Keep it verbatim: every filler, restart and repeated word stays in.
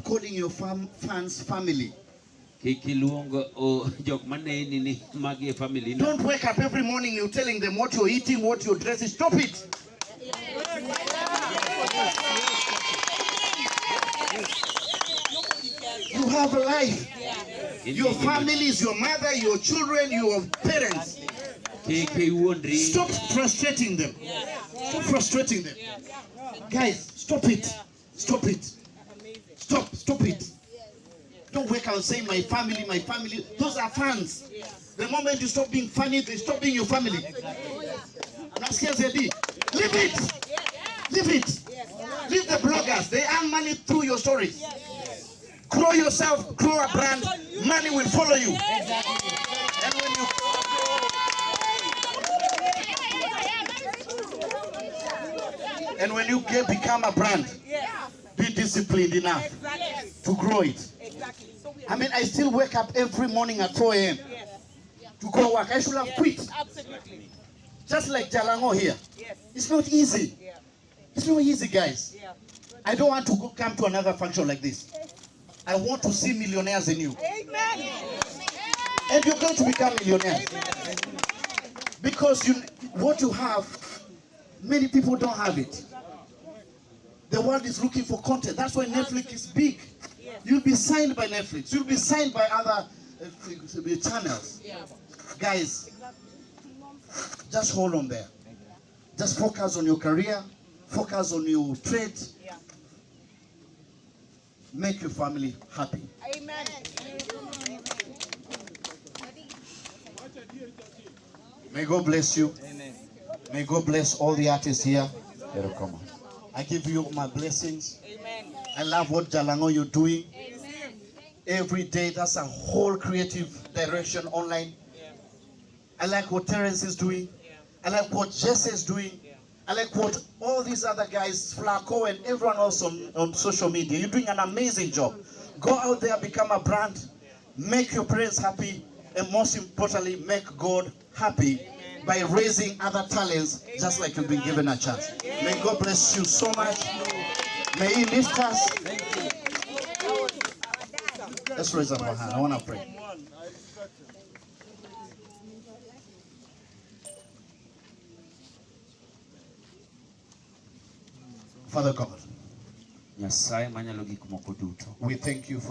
calling your fam fans family. Don't wake up every morning you telling them what you're eating, what you're dressing. Stop it. You have a life. Your family is your mother, your children, your parents. Stop frustrating them. Stop frustrating them. Guys, stop it. Stop it. Stop. Stop it. Don't wake up saying my family, my family. Those are fans. The moment you stop being funny, they stop being your family. Leave it. Leave it. Leave the bloggers. They earn money through your stories. Grow yourself, grow a brand, money will follow you. And when you and when you get become a brand, be disciplined enough to grow it. I mean, I still wake up every morning at four A M to go work. I should have quit. Just like Jalango here. It's not easy. It's not easy, guys. I don't want to go come to another function like this. I want to see millionaires in you. Amen. And you're going to become millionaires. Amen. Because you, what you have, many people don't have it. The world is looking for content. That's why Netflix is big. You'll be signed by Netflix. You'll be signed by other uh, channels. Guys, just hold on there. Just focus on your career. Focus on your trade. Make your family happy. Amen. May God bless you. Amen. May God bless all the artists here. I give you my blessings. Amen. I love what Jalango you're doing. Amen. Every day, that's a whole creative direction online. Yeah. I like what Terence is doing. Yeah. I like what Jesse is doing. Yeah. I like what all these other guys, Flaco and everyone else on, on social media. You're doing an amazing job. Go out there, become a brand, make your parents happy, and most importantly, make God happy by raising other talents just like you've been given a chance. May God bless you so much. May He lift us. Let's raise up our hand. I want to pray. Father God, we thank you for